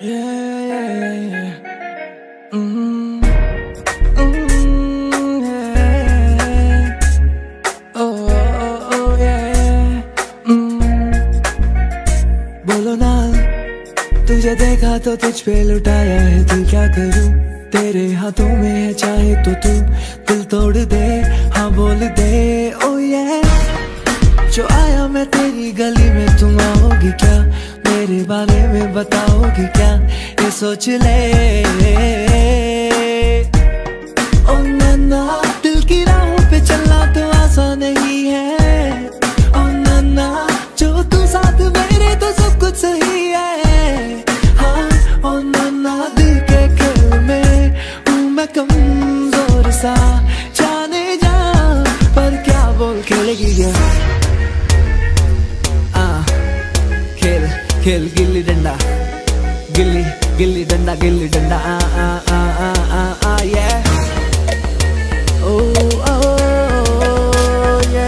Yeah, yeah, yeah. Yeah. Oh, oh, oh, yeah. बोलो ना, तुझे देखा तो तुझ पे लुटाया है दिल, क्या करूं? तेरे हाथों में है, चाहे तो तू दिल तोड़ दे, हाँ बोल दे। ओ ये जो आया मैं तेरी गली में, तुम आओगी क्या? मेरे बारे में बताओगी क्या? ये सोच ले। ओ नन्ना, दिल की राहों पे चलना तो आसान नहीं है। ओ नन्ना, जो तू साथ मेरे तो सब कुछ सही है। हाँ ओ नन्ना, दिल के खेल में हूँ मैं कमजोर सा, जाने जा पर क्या बोल खेलेगी क्या? खेल गिल्ली डंडा, गिल्ली गिल्ली डंडा, गिल्ली डंडा, आ आ आ आ आ आ ये ओ ओ ये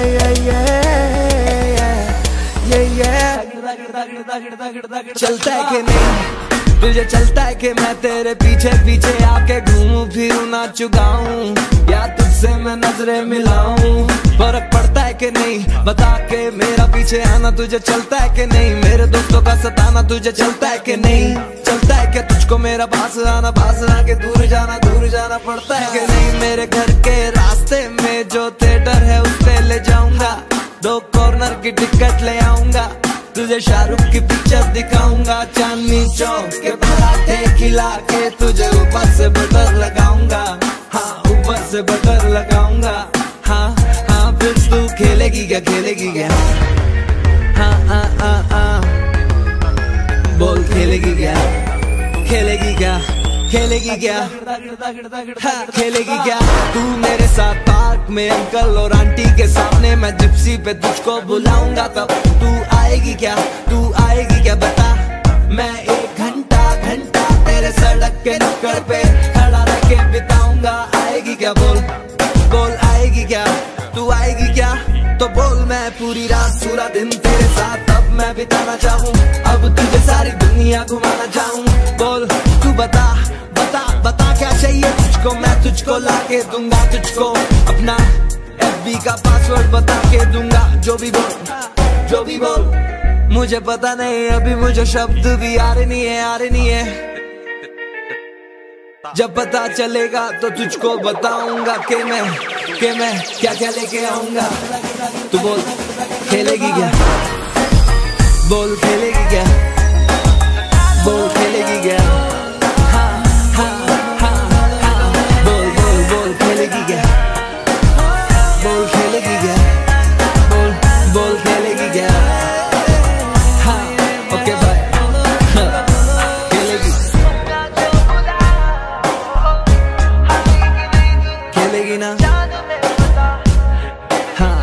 चलता है कि नहीं तुझे, चलता है कि मैं तेरे पीछे पीछे आके घूमूं फिरूं नाचूं गाऊं, या तुझसे मैं नजरें मिलाऊं? फर्क पड़ता है कि नहीं बता के मेरा पीछे आना तुझे चलता है कि नहीं? मेरे दोस्तों का सताना तुझे चलता है कि नहीं? चलता है क्या तुझको मेरा पास आके दूर जाना पड़ता है कि नहीं? मेरे घर के रास्ते में जो थिएटर है उस पे ले जाऊंगा, 2 कॉर्नर की टिकट ले आऊंगा, तुझे शाहरुख की पिक्चर दिखाऊंगा, चांदनी चौक के पराठे खिला के तुझे ऊपर से बटर लगाऊंगा, हाँ ऊपर से बटर लगाऊंगा, हाँ हाँ फिर तू खेलेगी क्या? हाँ हाँ हाँ हाँ बोल खेलेगी क्या? खेलेगी क्या? हाँ खेलेगी क्या? तू मेरे साथ पार्क में अंकल और आंटी के सामने, मैं जिप्सी पे तुझको बुलाऊंगा, तब तू आएगी क्या? बता, मैं 1 घंटा तेरे सड़क के नुक्कड़ पे खड़ा रह के बिताऊंगा, आएगी क्या? बोल आएगी क्या? तू आएगी क्या? तो बोल, मैं पूरी रात पूरा दिन तेरे साथ अब मैं बिताना चाहूँ, अब तुझे सारी दुनिया घुमाना चाहूँ, बोल तू बता क्या चाहिए तुझको? मैं तुझको ला के दूंगा, तुझको अपना FB का पासवर्ड बता के दूंगा, जो भी बोल मुझे पता नहीं, अभी मुझे शब्द भी आ रहे नहीं है, जब पता चलेगा तो तुझको बताऊंगा कि मैं क्या लेके आऊंगा। तू बोल खेलेगी क्या? बोल खेलेगी क्या? बोल खेलेगी क्या? हाँ हाँ हाँ हाँ बोल खेलेगी क्या? बोल खेलेगी क्या? बोल खेलेगी क्या? हाँ ओके बाय, खेलेगी ना? हाँ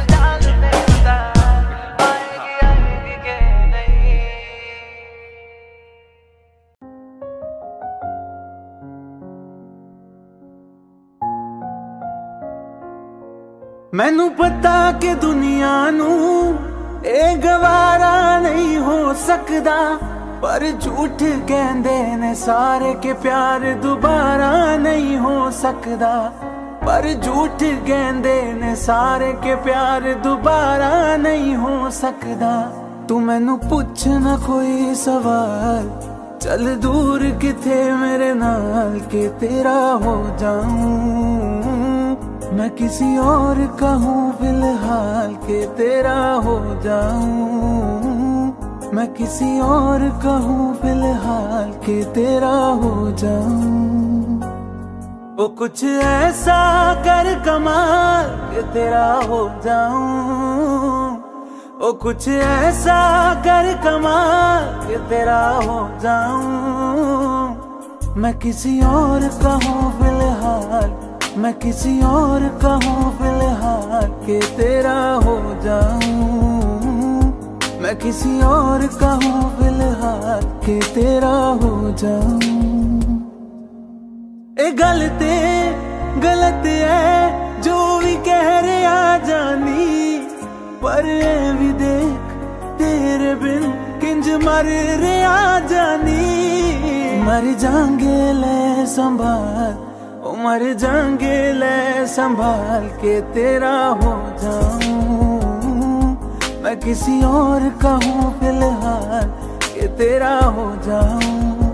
मैनू पता कि दुनिया नू ए गवारा नहीं हो सकदा, पर झूठ कहंदे ने सारे के प्यार दोबारा नहीं हो सकदा, पर झूठ कहंदे ने सारे के प्यार दोबारा नहीं हो सकदा। तू मैनू पुछ ना कोई सवाल, चल दूर किथे मेरे नाल के तेरा हो जाऊं, मैं किसी और का हूँ फिलहाल के तेरा हो जाऊं, मैं किसी और का हूँ फिलहाल के तेरा हो जाऊं। वो कुछ ऐसा कर कमाल के तेरा हो जाऊं, वो कुछ ऐसा कर कमाल के तेरा हो जाऊं, मैं किसी और का हूँ फिलहाल, मैं किसी और का हूँ फिलहाल के तेरा हो जाऊं, मैं किसी और का हूँ फिलहाल के तेरा हो जाऊं। ए गलत है जो भी कह रहे आ जानी, पर ए भी देख तेरे बिन किंज मर रहे आ जानी, मर जाएंगे ले संभाल, मर जाएंगे ले संभाल के तेरा हो जाऊं। मैं किसी और का हूँ फिलहाल के तेरा हो जाऊं।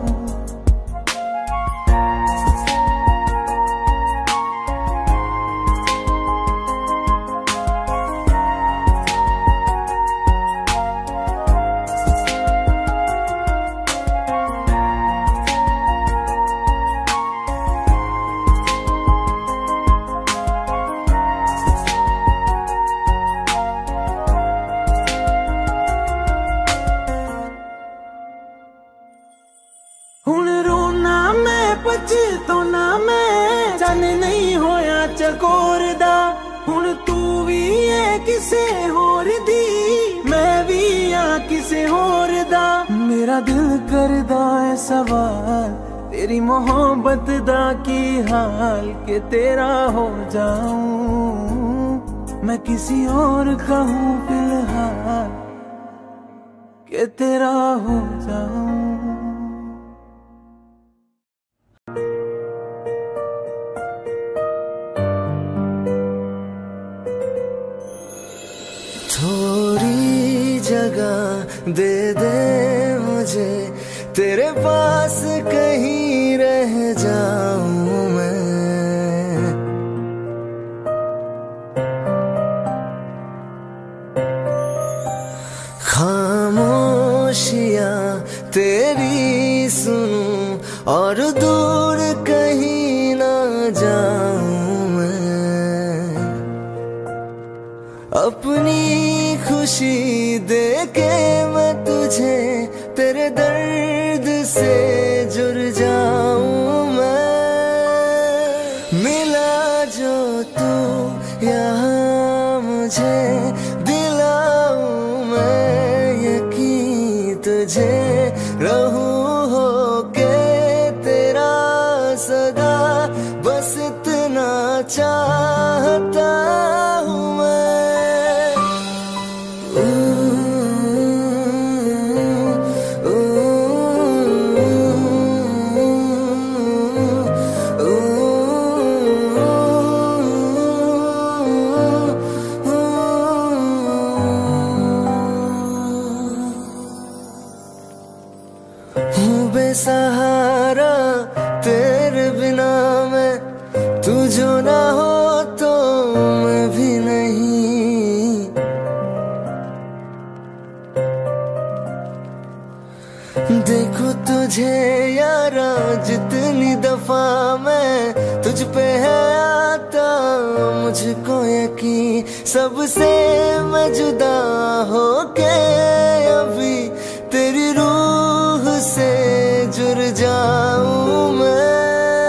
हुण रोना मैं पछताना मैं चन नहीं होया चकोर दा। हुण तू भी है किसे होर दी, मैं भी आ किसे होर दा। मेरा दिल करदा है सवाल तेरी मोहब्बत दा की हाल के तेरा हो जाऊं। मैं किसी और का हूँ फिलहाल के तेरा हो जाऊं। थोड़ी जगह दे दे मुझे, तेरे पास कहीं रह जाऊं मैं। खामोशियां तेरी सुनूं और दूर कहीं ना जाऊं मैं। अपनी खुशी दे के मैं तुझे तेरे दर्द से जुड़ जाऊं मैं। मिला जो तू यहाँ मुझे दिलाऊं मैं यकीन तुझे रहूं होके तेरा सदा। बस इतना चाहता हूँ मैं। हूँ बेसहारा तेरे बिना मैं, तू जो ना हो तो मैं भी नहीं। देखो तुझे यारा जितनी दफा मैं तुझ पे है आता मुझको यकीन। सबसे मैं जुदा होके अभी तेरी रूह से जुड़ जाऊं मैं।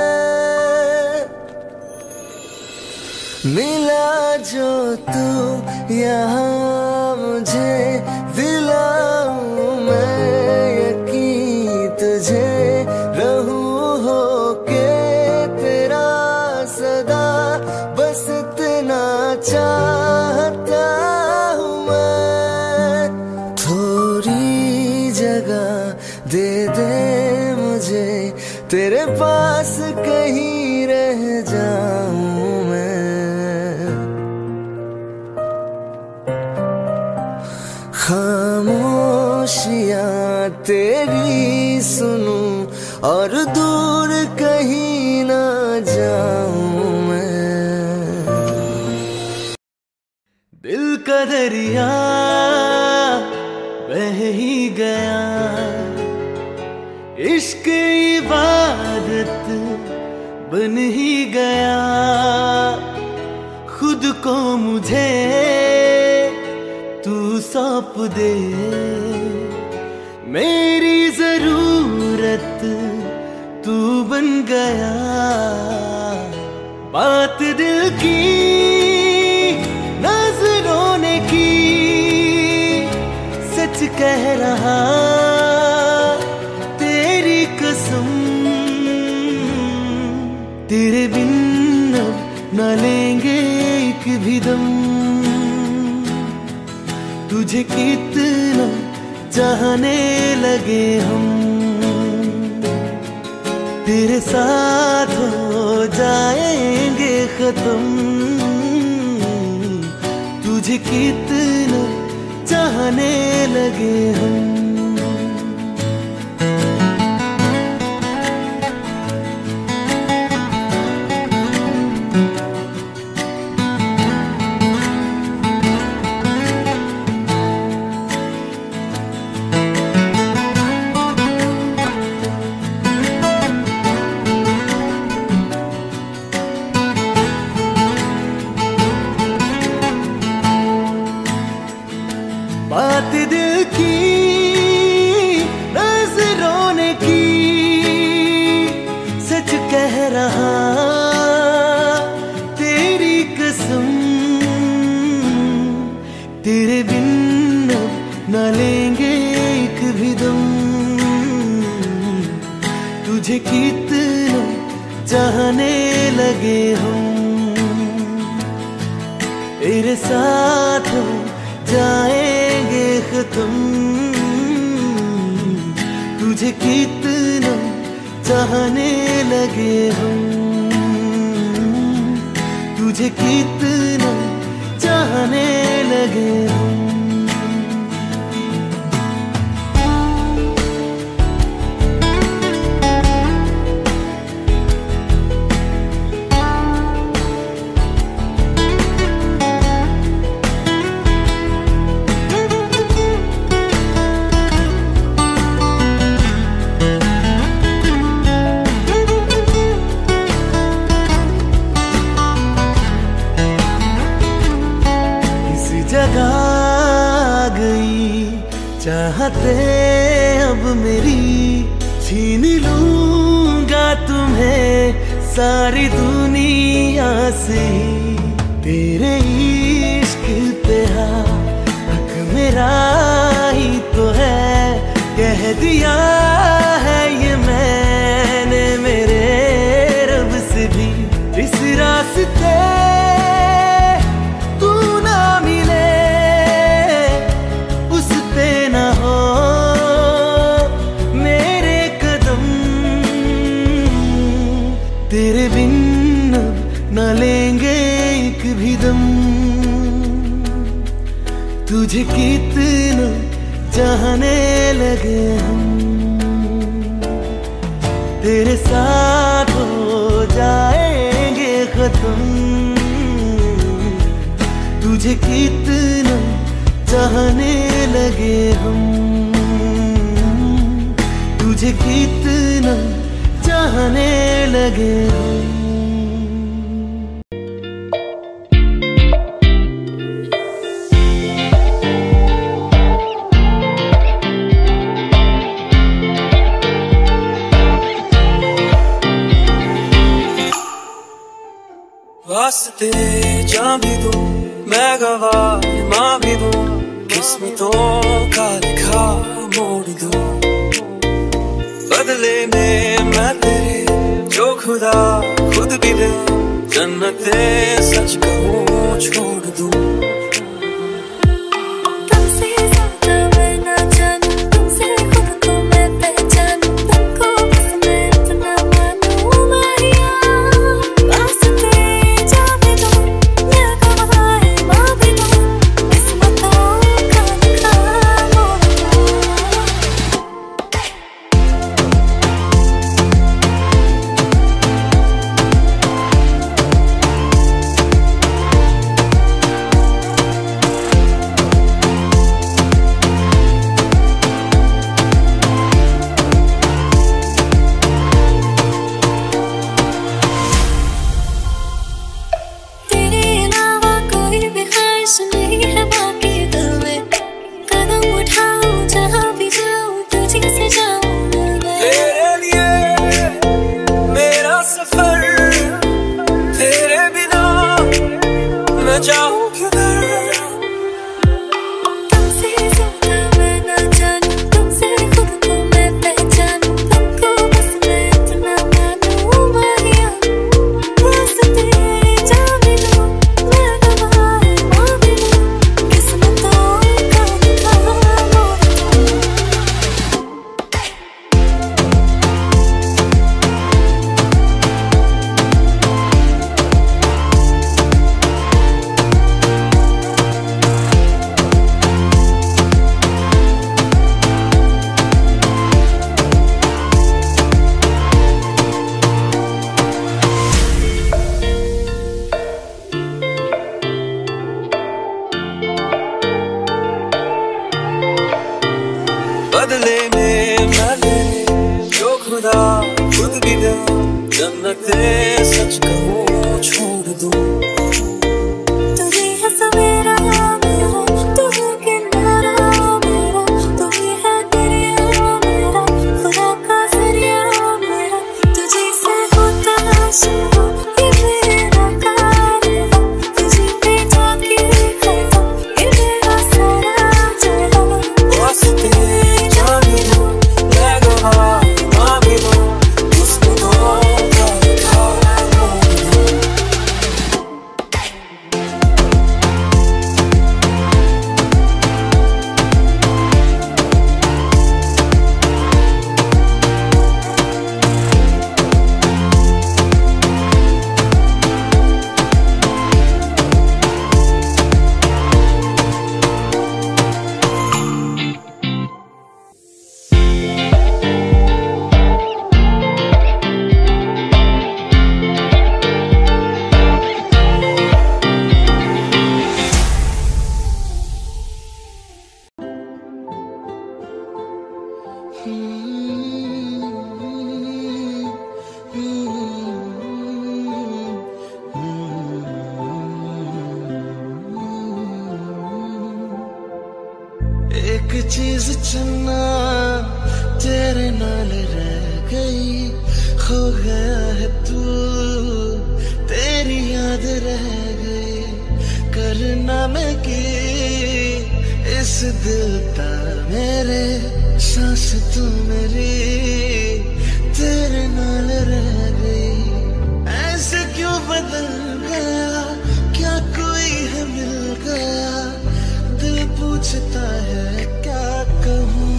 मिला जो तू यहाँ मुझे दिलाऊं मैं यकीन तुझे रहूं होके तेरा सदा। बस इतना चाहता हूँ मैं। थोड़ी जगह दे दे मुझे, तेरे पास कहीं रह जाऊं मैं। खामोशियां तेरी सुनूं और दूर कहीं ना जाऊं मैं। दिल का दरिया बह ही गया, इश्क इबादत बन ही गया। खुद को मुझे तू सौंप दे, मेरी जरूरत तू बन गया। बात दिल की नजरों ने की, सच कह रहा तेरी कसम। तेरे बिन अब न लेंगे एक भी दम। तुझे कितना चाहने लगे हम, तेरे साथ हो जाएंगे खत्म, तुझे कितना चाहने लगे हम। बात दिल की नजरों ने की, सच कह रहा तेरी कसम, तेरे बिन अब न लेंगे एक भी दम, तुझे कितना चाहने लगे हम। तेरे साथ जाएंगे खत्म, तुझे कितना चाहने लगे हम, तुझे कितना चाहने लगे हम। जगा गई चाहते अब मेरी, छीन लूंगा तुम्हें सारी दुनिया से। तेरे इश्क पे हक मेरा ही तो है, कह दिया है ये मैंने मेरे रब से भी। इस रास्ते तेरे बिन न लेंगे एक भी दम, तुझे कितना चाहने लगे हम। तेरे साथ हो जाएंगे खत्म, तुझे कितना चाहने लगे हम, तुझे कितना चाहने लगे हम। वास्ते जान भी दूं मैं गवाह मां भी दूं, किस्मतों का लिखा मोड़ दूं, बदले में मैं तेरे जो खुदा खुद भी दे, जन्नते सच कहूँ छोड़ दूं। जन्नते सच कहूँ छोड़ दूँ। तू ही है सवेरा मेरा, तू है किनारा मेरा, तू ही है दरिया मेरा, खुदा का जरिया मेरा। तुझे से होता शुरू ये मेरा कारवां, तुझे पे जाके खत्म ये मेरा सारा जहां। वास्ते जान भी दूँ मैं गवाह माँ भी दूँ, उसको धोखा खा एक चीज चन्ना तेरे नाल रह गई, खो गया है तू तेरी याद रह गई। करना मैं की इस दिल दा मेरे सांस तू मेरी तेरे नाल रह गई। ऐसे क्यों बदल गया, क्या कोई है मिल गया, दिल पूछता है क्या कहूँ।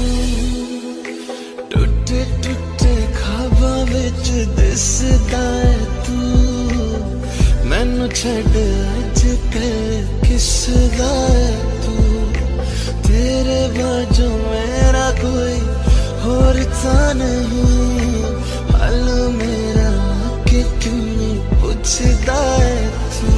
टूटे टूटे ख्वाबां विच दिसदा है तू, मैनू छड्ड अज कल किसदा है तू। तेरे बाजू मेरा कोई होर ता नहीं, हाल मेरा कि क्यों नहीं पुछदा है तू।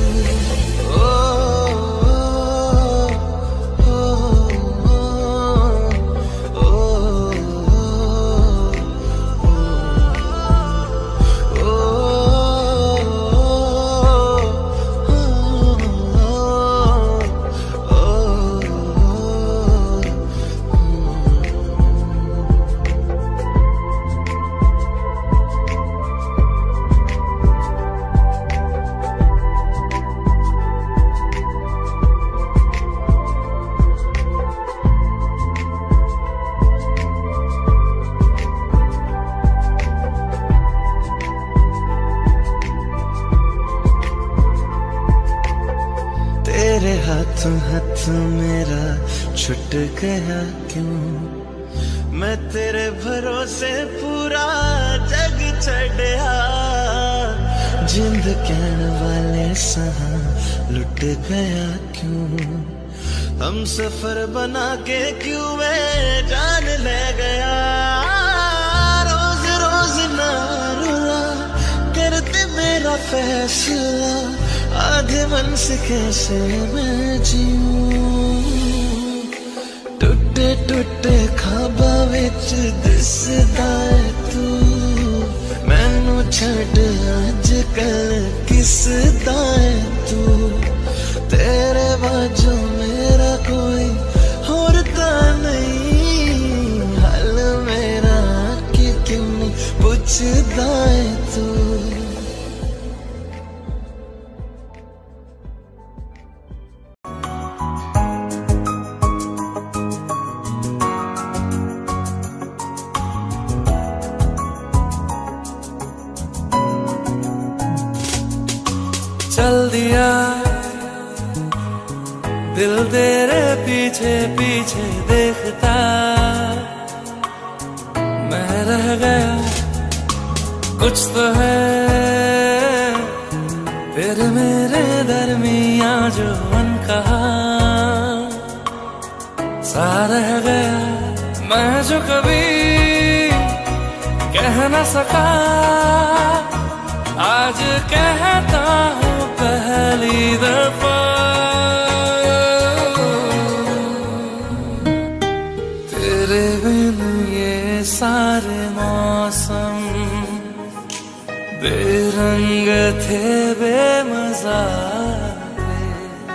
तेरे हाथों हाथ मेरा छुट गया क्यों, मैं तेरे भरोसे पूरा जग छड़या। जिंद कहण वाले सहा लुट गया क्यों, हम सफर बना के क्यों वे जान ले गया। रोज रोज ना रुला करते मेरा फैसला, आधे मन से कैसे मैं जीऊं। टूटे टूटे ख्वाबां विच दिसदा है तू, मैनू छड्ड अज कल किसदा है तू। तेरे बाजू मेरा कोई होर ता नहीं, हाल मेरा कि क्यों नहीं पुछदा है तू। चल दिया दिल तेरे पीछे पीछे देखता, मैं रह गया कुछ तो है फिर मेरे दरमियां जो अनकहा सा रह गया। मैं जो कभी कह न सका आज कहता हूँ पहली दफा। तेरे बिन ये सारे मौसम बेरंग थे बेमज़ा थे,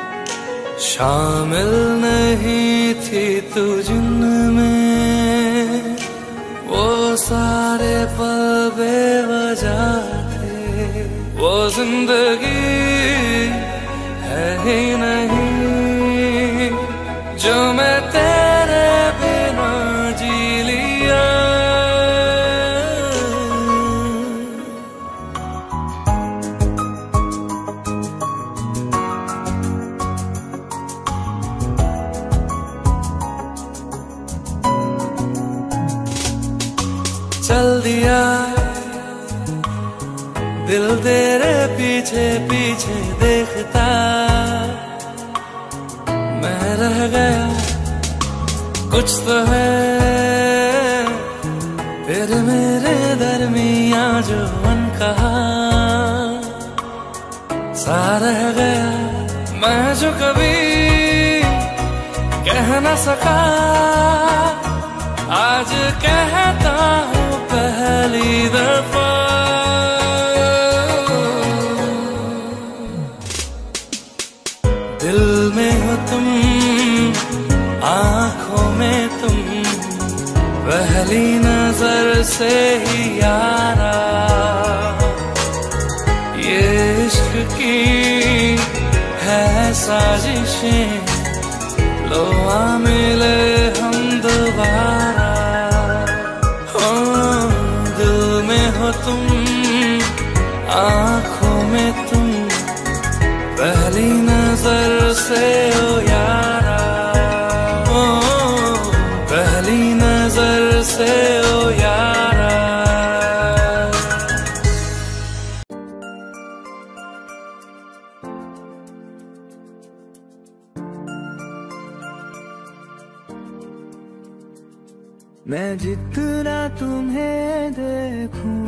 शामिल नहीं थी तू जिनमें, वो सारे पल बेवजह थे, वो जिंदगी है ही नहीं जो मैं तेरे बिना जी लिया। चल दिया दिल तेरे पीछे पीछे देखता, मैं रह गया कुछ तो है तेरे मेरे दरमिया जो अनकहा सा रह गया, मैं जो कभी कह न सका आज कहता हूँ पहली दफा। दिल में हो तुम, आँखों में तुम, पहली नजर से ही यारा, ये इश्क की है साजिशें, लो आ मिले हम दोबारा। हो दिल में हो तुम, आँखों में तुम, पहली नजर से ओ यारा, ओ पहली नजर से ओ यारा। मैं जितना तुम्हें देखूं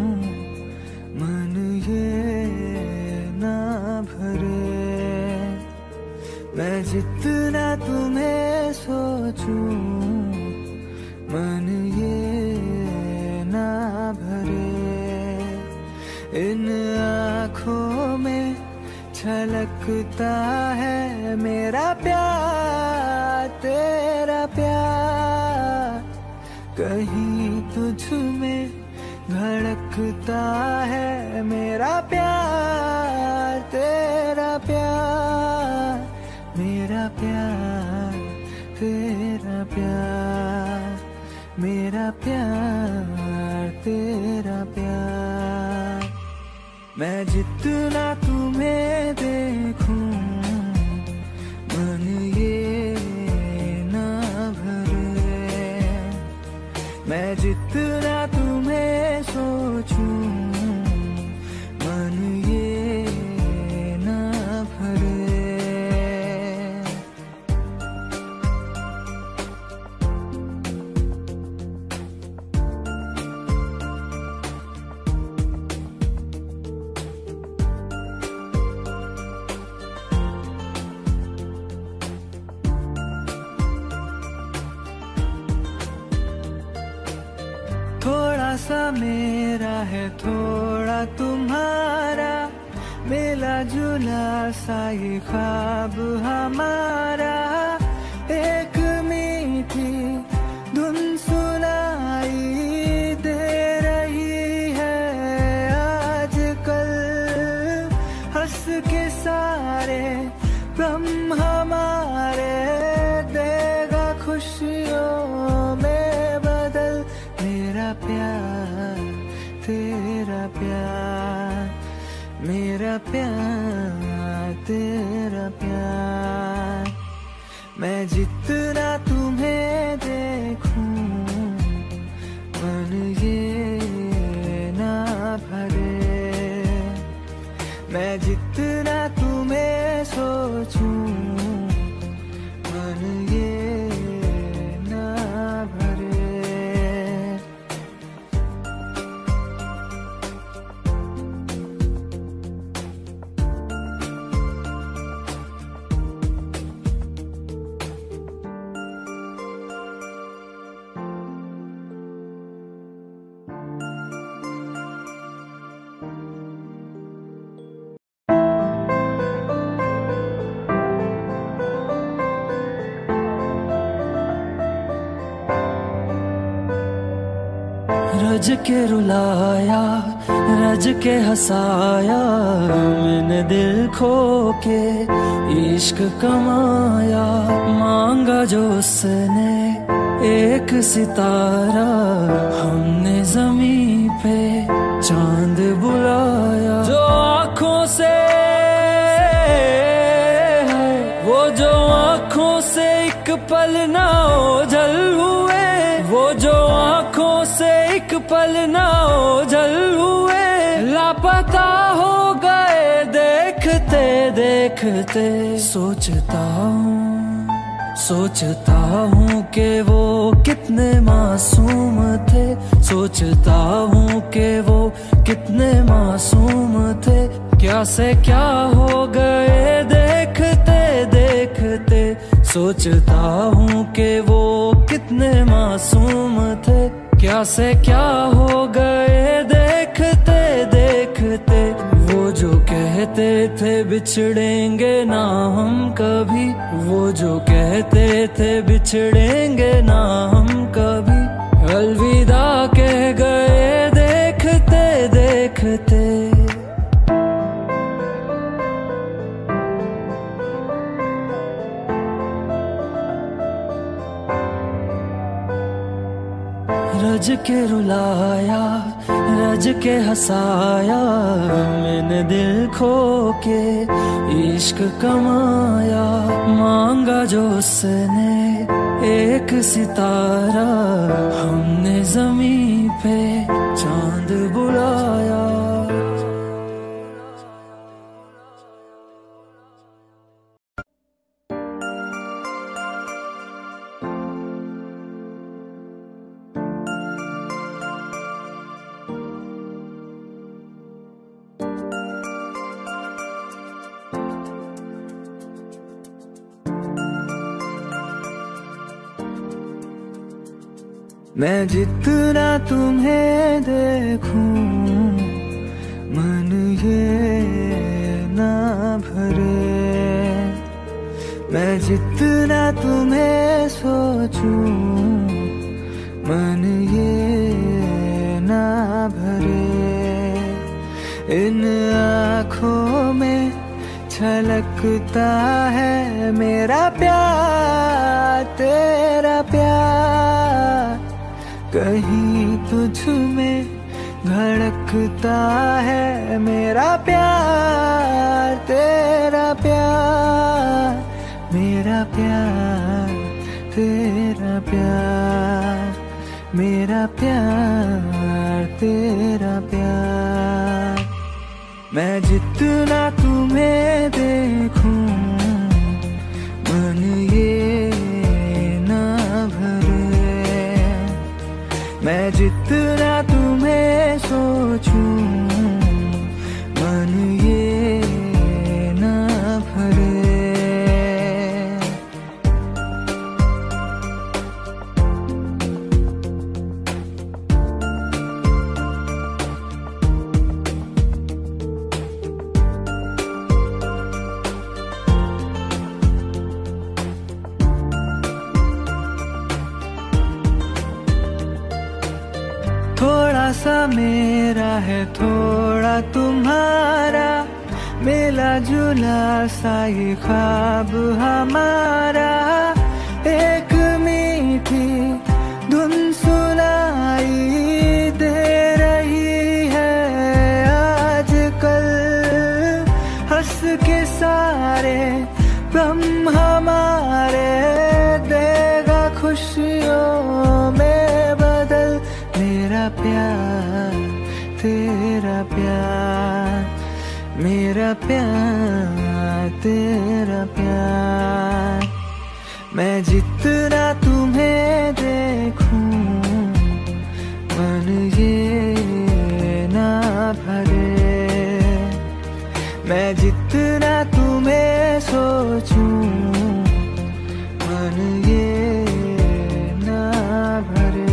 मन ये ना भरे, मैं जितना तुम्हें सोचूं मन ये ना भरे, इन आँखों में छलकता है मेरा प्यार तेरा प्यार, कहीं तुझ में धड़कता है मेरा प्यार तेरा प्यार, मेरा प्यार तेरा प्यार, मेरा प्यार तेरा प्यार। मैं जितना तुम्हें देखूं मन ये ना भरे, मैं जितना तुम्हें सोचूं मन ये ना भरे। थोड़ा सा मेरा है थोड़ा तुम्हारा, मिला जुला सा ये ख्वाब हमारा, एक मीठी धुन सुनाई दे रही है आजकल, हंस के सारे गम हमारे देगा खुशियों में बदल, मेरा प्यार तेरा प्यार, मेरा प्यार तेरा प्यार। मैं जितना तुम्हें देखूं मन ये ना भरे, मैं जितना तुम्हें सोचूं मन ये ना भरे। रज के रुलाया, रज के हंसाया, मैंने दिल खो के इश्क कमाया। मांगा जो उसने एक सितारा, हमने जमीन पे चांद बुलाया। जो आँखों से वो जो आँखों से एक पल ना ओझल हुए, वो जो आँखों से एक पल ना ओझल हुए, लापता हो गए देखते देखते। सोचता हूँ कि वो कितने मासूम थे, सोचता हूँ कि वो कितने मासूम थे। क्या से क्या हो गए देखते देखते। सोचता हूँ कि वो कितने मासूम थे, क्या से क्या हो गए देखते देखते। वो जो कहते थे बिछड़ेंगे ना हम कभी, वो जो कहते थे बिछड़ेंगे ना हम कभी, अलविदा कह गए देखते देखते। रज के रुलाया, रज के हंसाया, मैंने दिल खो के इश्क कमाया। मांगा जो उसने एक सितारा, हमने जमीन पे चांद बुलाया। मैं जितना तुम्हें देखूं, मन ये ना भरे। मैं जितना तुम्हें सोचूं, मन ये ना भरे। इन आँखों में छलकता है मेरा प्यार, तेरा प्यार। कहीं तुझ में धड़कता है मेरा प्यार, तेरा प्यार। मेरा प्यार, तेरा प्यार। मेरा प्यार, तेरा प्यार। मैं जितना तुम्हें देखूं, मन ये ना भरे। मैं जितना तुम्हें सोचूं, मन ये ना भरे। थोड़ा सा मेरा है, थोड़ा तुम्हारा, मिला जुला सा ये ख्वाब हमारा। एक मीठी धुन सुनाई दे रही है आजकल। हंस के सारे गम हमारे देगा खुशियों में बदल। मेरा प्यार, तेरा प्यार। मेरा प्यार, तेरा प्यार। मैं जितना तुम्हें देखूं, मन ये ना भरे। मैं जितना तुम्हें सोचूं, मन ये ना भरे।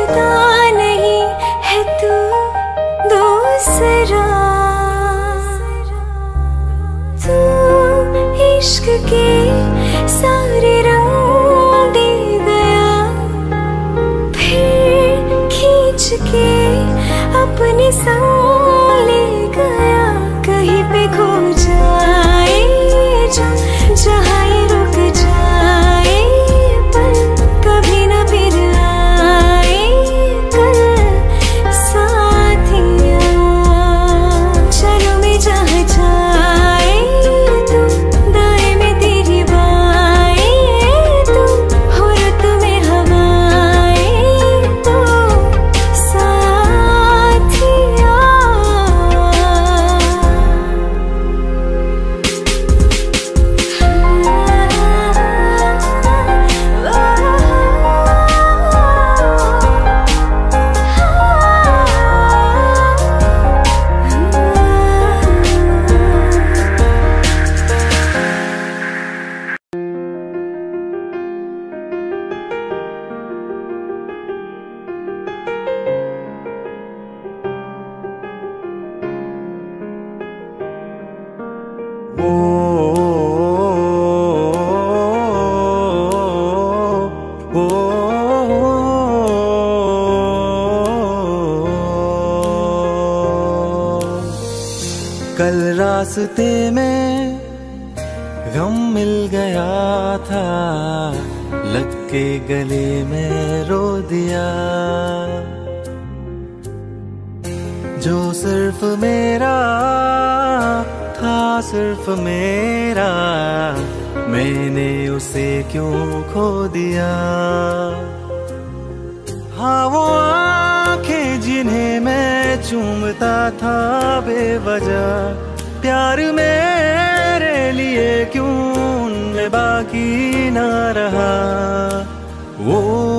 जुदा नहीं है तू दूसरा। तू इश्क के सारे रंग दे गया, फिर खींच के अपने संग ले गया। कहीं पे खो जाए जो जहाँ ये रुक जाए, पर कभी न फिर आए कल साथिया। चलो मैं जहाँ जाए तू, दाएं में तेरी बाएं तू, हो रुत में हवाएं तू साथिया। कल रास्ते में गम मिल गया था, लग के गले में रो दिया। जो सिर्फ मेरा था, सिर्फ मेरा, मैंने उसे क्यों खो दिया। हाँ वो आंखें जिन्हें मैं चूमता था बेवजह, प्यार मेरे लिए क्यों उनमें बाकी ना रहा। वो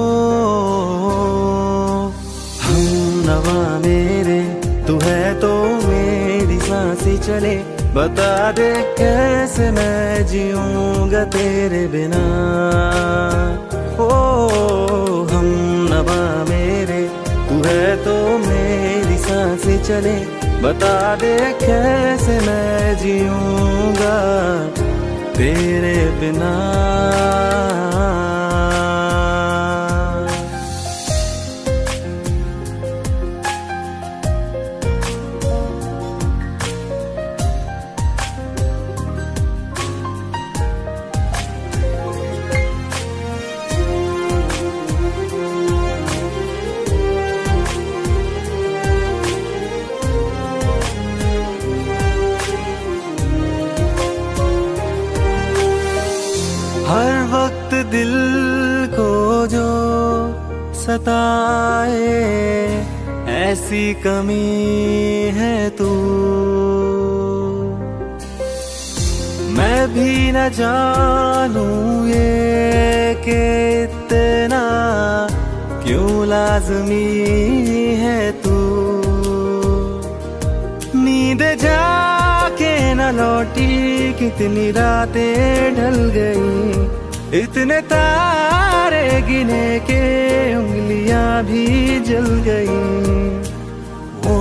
हम नवा मेरे, तू है तो मेरी सांसें चले। बता दे कैसे मैं जीऊंगा तेरे बिना। ओ हम नवा मेरे, तू है तो मेरी सांसें चले। बता दे कैसे मैं जीऊंगा तेरे बिना। हर वक्त दिल को जो सताए, ऐसी कमी है तू। मैं भी न जानूं ये कि इतना क्यों लाज़मी है तू। नींद जाके न लौटी, कितनी रातें ढल गई। इतने तारे गिने के उंगलियां भी जल गई। ओ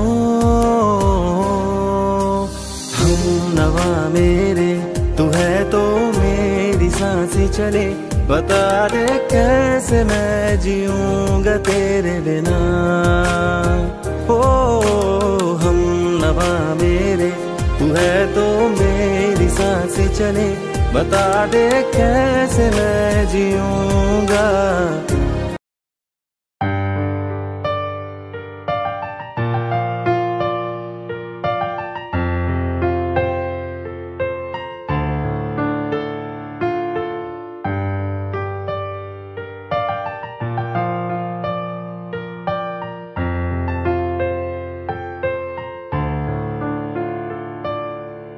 हम नवा मेरे, तू है तो मेरी सांसें चले। बता दे कैसे मैं जीऊंगा तेरे बिना। ओ हम नवा मेरे, तू है तो मेरी सांसें चले। बता दे कैसे मैं जीऊंगा।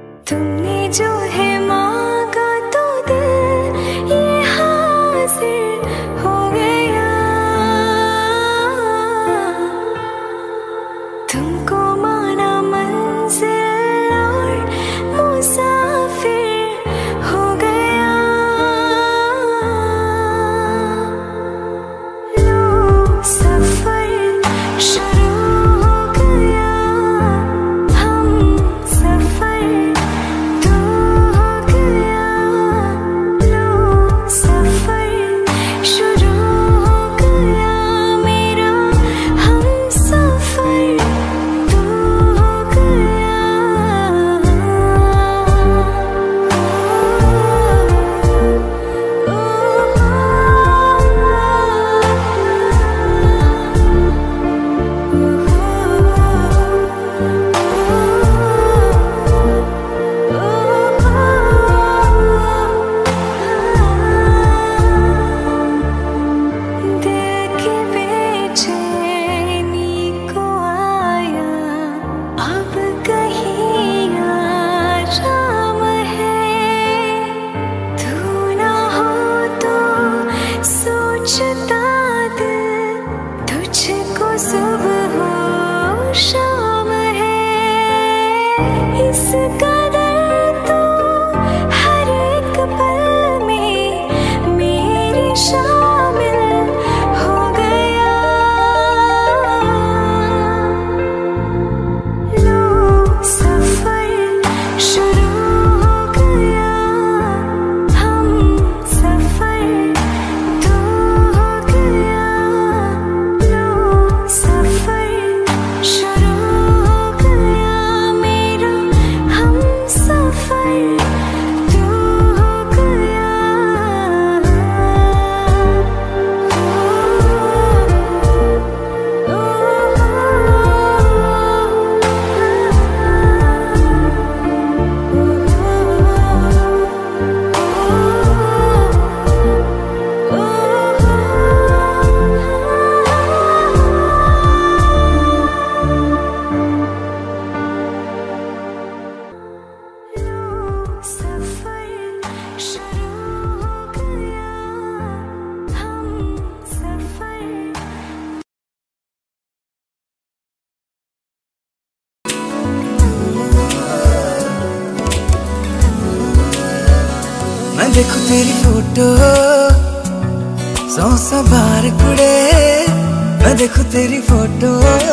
तुमने जो है मांगा तो दिल ये हाजिर 100 बार कुड़े मैं देखूं तेरी फोटो,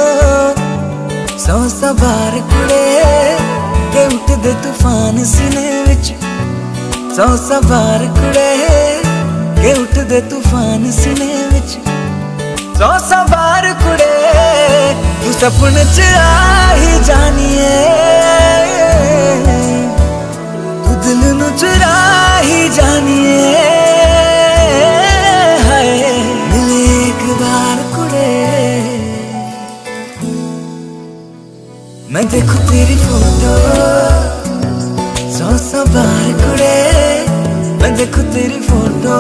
100 बार कुड़े के उठ दे तूफान सीने विच, 100 बार कुड़े के उठ दे तूफान सीने विच, 100 बार कुड़े तू सपने च आ ही जानिए, तू दिल नू चुरा ही जानिए, हाय मिले एक बार कुड़े मैं देखूं तेरी फोटो, 100 बार कुड़े मैं देखूं तेरी फोटो,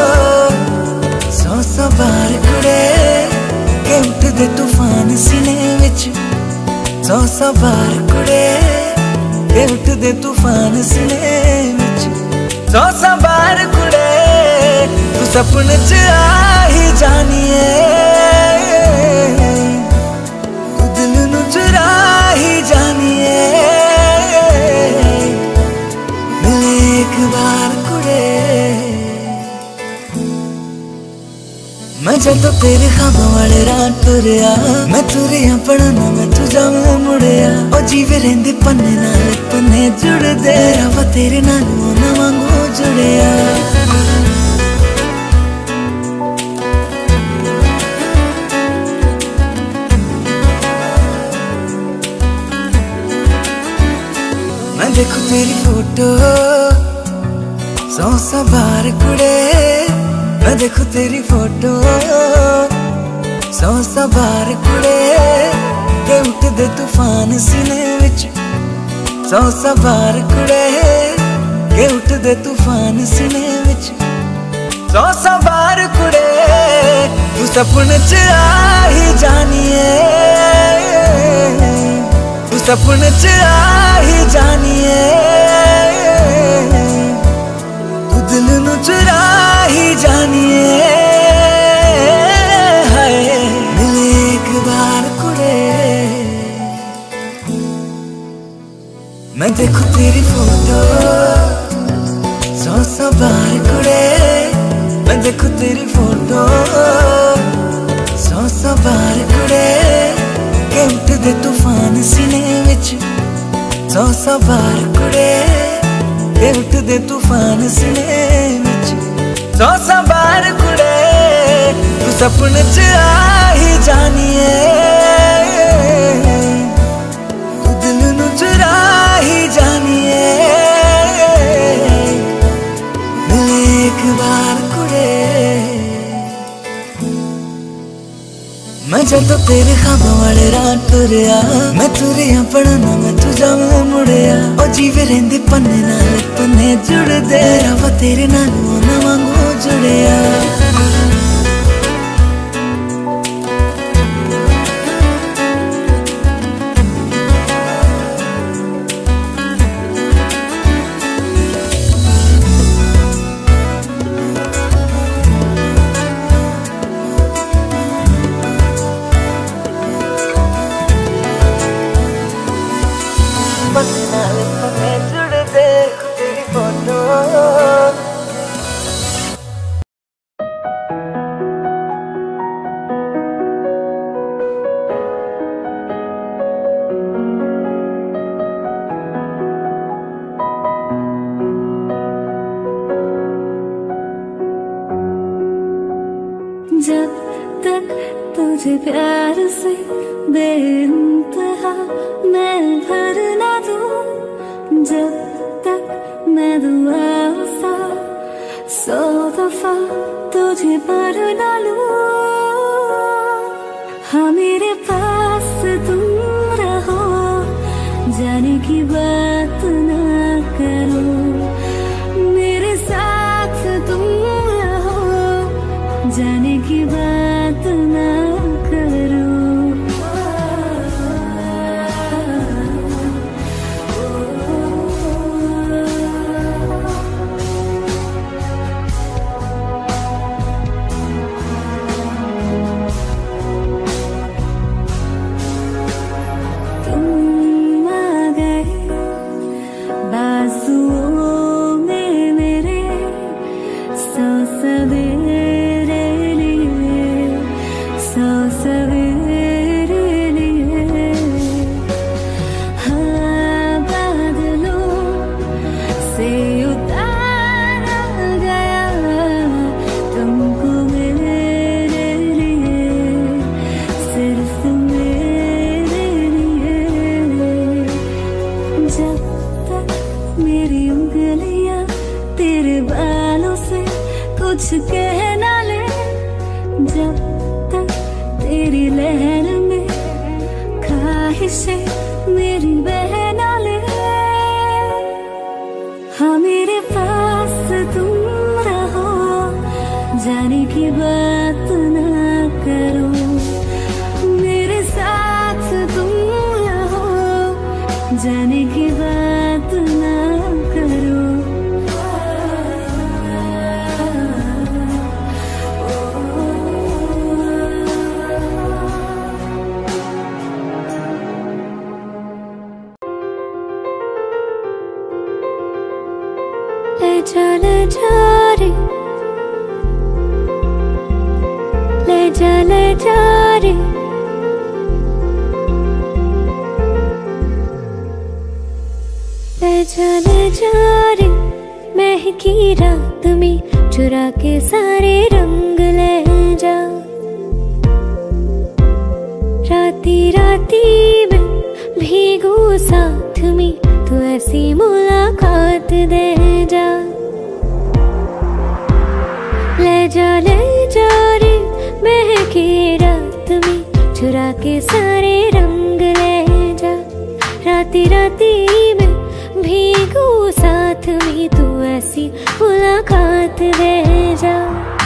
100 बार कुड़े के उठ दे तूफान सीने विच, 100 बार कुड़े के उठ दे तूफान सीने विच, 100 बार कुड़े तू सपने च आ ही जानिए, तू दिल नू चुरा ही जानिए, मिले एक बार कुड़े मैं जदों तेरे ख्वाबों वाले राह तुरिया, मैं तुरिया पढ़ना मैं तू जाऊं मुड़िया, ओ जीवे रहिंदे पन्ने नाल पन्ने जुड़दे, रब तेरे नाल ना वांगू जुड़िया, मैं देखूं तेरी फोटो, 100 बार कुड़े मैं देखूं तेरी फोटो, 100 बार कुड़े के उठ दे तूफान सीने विच, 100 बार कुड़े के उठ दे तूफान सीने विच, 100 बार कुड़े तू सपने च आ ही जानिए, तू सपने च आ ही जानिए, तू दिल नू चुरा ही जानिए, हाय मिले एक बार कुड़े मैं देखूं तेरी फोटो, 100 बार कुड़े मैं देखूं तेरी फोटो, 100 बार कुड़े के उठ दे तूफान सीने विच, 100 बार कुड़े के उठ दे तूफान सीने विच, 100 बार कुड़े तू सपने च आ ही जानिए, तू दिल नू चुरा ही जानिए, मिले एक बार कुड़े मैं जदों तेरे ख्वाबों वाले राह तुरिया, मैं तुरिया पढ़ना मैं तू जाऊं मुड़िया, ओ जीवे रहिंदे पन्ने नाल पन्ने जुड़दे, रब तेरे नाल ना वांगू जुड़िया, पन्ने नाल पन्ने जुड़दे तेरी फोटो, जब तक तुझे प्यार से बेइंतहा मैं भर ना दूं, जब तक मैं दुआ सा 100 दफा तुझे पर ना लूं, हाँ मेरे पास तुम रहो, जाने की बात ना करो, मेरे साथ तुम रहो, जाने की बात ना करो, तुम आ गए बाजुओं में मेरे, 100 सवेरे कह ना ले, जब तक तेरी लहर में ख्वाहिशें मेरी बह ना ले। हाँ मेरे पास तुम रहो, जाने की बात ना करो, मेरे साथ तुम रहो, जाने की बात ना करो। ले जा रे, ले जा रे, ले जा रे, महकी रात में चुरा के सारे रंग ले जा। राती राती में भीगू साथ में, तू ऐसी मुलाकात दे जा। ले जा रे, महकी रात में चुरा के सारे रंग ले जा। राती राती में भीगू साथ में, तू ऐसी मुलाकात दे जा।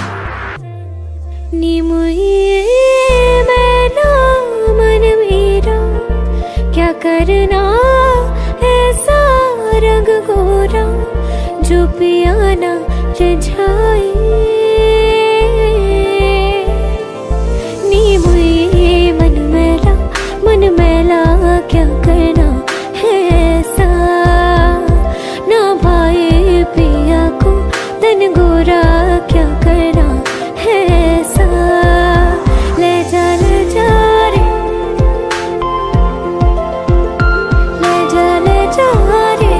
नी मुझे मैना मन मेरा, क्या करना ऐसा रंग गोरा, जो पियाना रिझाए। नी मुझे मन मैला क्या करना है ऐसा, ना भाई पिया को तन गोरा क्या करना है ऐसा। ले जा रे, ले जा रे,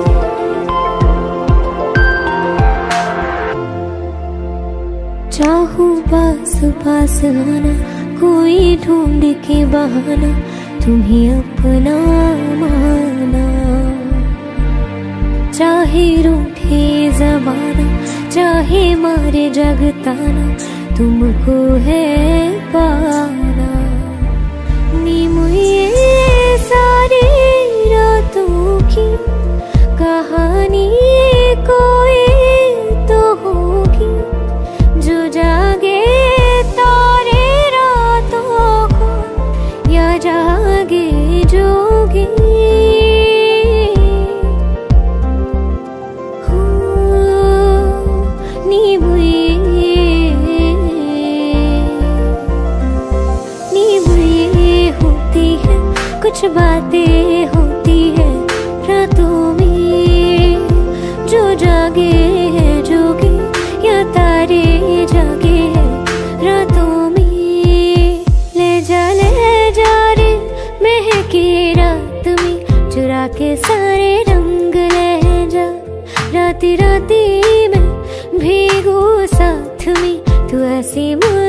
चाहूं पास पास आना, कोई ढूंढ के बहाना, तुम्हें अपना माना। चाहे रूठे ज़माना, चाहे मारे जगताना, तुमको है पाना। नी मुझे सारी रातों की कहानी कोई तो होगी, जो जागे तारे रातों को, या जागे जोगी। नी बुरी होती है, कुछ बातें होती है रातों में, जो जागे है जोगी, या तारे जागे है रातों में। ले जा रे, महकी रात में चुरा के सारे रंग ले जा। राती राती में भीगू साथ में, तू ऐसी